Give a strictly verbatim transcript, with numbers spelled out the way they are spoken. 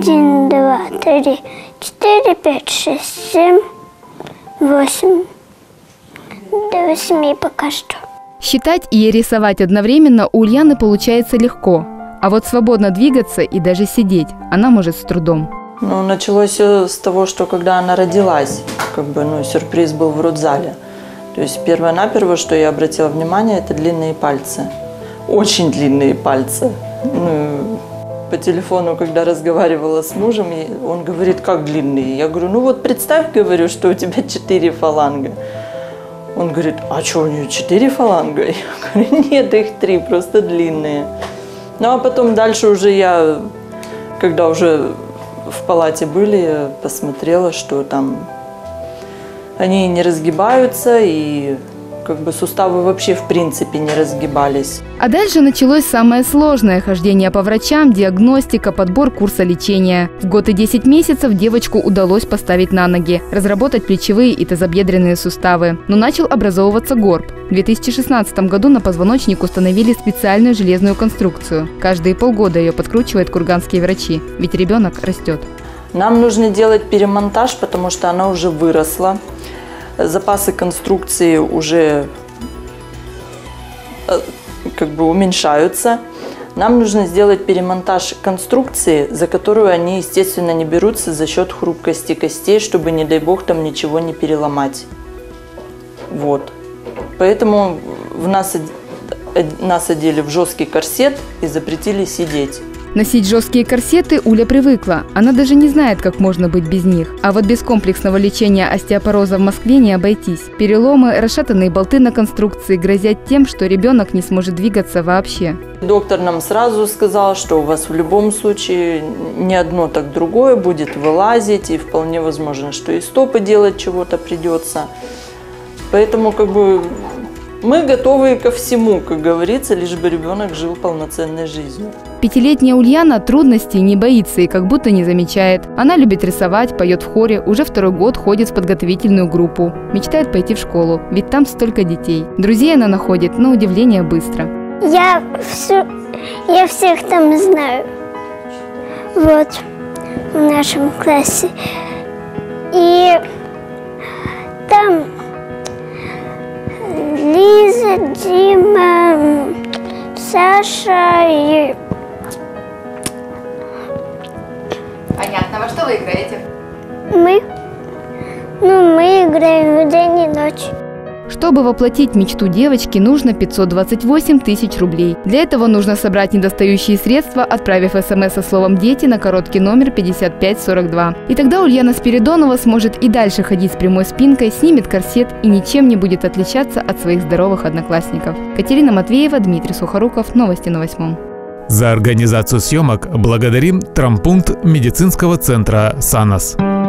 Один, два, три, четыре, пять, шесть, семь, восемь. До восьми пока что. Считать и рисовать одновременно у Ульяны получается легко. А вот свободно двигаться и даже сидеть она может с трудом. Ну, началось все с того, что когда она родилась, как бы, ну, сюрприз был в родзале. То есть первое-наперво, что я обратила внимание, это длинные пальцы. Очень длинные пальцы. Ну, по телефону, когда разговаривала с мужем, он говорит, как длинные? Я говорю, ну вот представь, говорю, что у тебя четыре фаланга. Он говорит, а что, у нее четыре фаланга? Я говорю, нет, их три, просто длинные. Ну, а потом дальше уже я, когда уже в палате были, я посмотрела, что там они не разгибаются, и как бы суставы вообще в принципе не разгибались. А дальше началось самое сложное – хождение по врачам, диагностика, подбор курса лечения. В год и десять месяцев девочку удалось поставить на ноги, разработать плечевые и тазобедренные суставы. Но начал образовываться горб. В две тысячи шестнадцатом году на позвоночник установили специальную железную конструкцию. Каждые полгода ее подкручивают курганские врачи, ведь ребенок растет. Нам нужно делать перемонтаж, потому что она уже выросла. Запасы конструкции уже как бы уменьшаются. Нам нужно сделать перемонтаж конструкции, за которую они, естественно, не берутся за счет хрупкости костей, чтобы, не дай бог, там ничего не переломать. Вот. Поэтому в нас, нас одели в жесткий корсет и запретили сидеть. Носить жесткие корсеты Уля привыкла. Она даже не знает, как можно быть без них. А вот без комплексного лечения остеопороза в Москве не обойтись. Переломы, расшатанные болты на конструкции грозят тем, что ребенок не сможет двигаться вообще. Доктор нам сразу сказал, что у вас в любом случае не одно, так другое будет вылазить. И вполне возможно, что и стопы делать чего-то придется. Поэтому как бы мы готовы ко всему, как говорится, лишь бы ребенок жил полноценной жизнью. Пятилетняя Ульяна трудностей не боится и как будто не замечает. Она любит рисовать, поет в хоре, уже второй год ходит в подготовительную группу. Мечтает пойти в школу, ведь там столько детей. Друзей она находит, на удивление, быстро. Я, все, я всех там знаю. Вот, в нашем классе. И там Лиза, Дима, Саша и... Понятно. Во что вы играете? Мы? Ну, мы играем в день и ночь. Чтобы воплотить мечту девочки, нужно пятьсот двадцать восемь тысяч рублей. Для этого нужно собрать недостающие средства, отправив смс со словом «Дети» на короткий номер пятьдесят пять сорок два. И тогда Ульяна Спиридонова сможет и дальше ходить с прямой спинкой, снимет корсет и ничем не будет отличаться от своих здоровых одноклассников. Катерина Матвеева, Дмитрий Сухоруков. Новости на восьмом. За организацию съемок благодарим Травмпункт медицинского центра «Санас».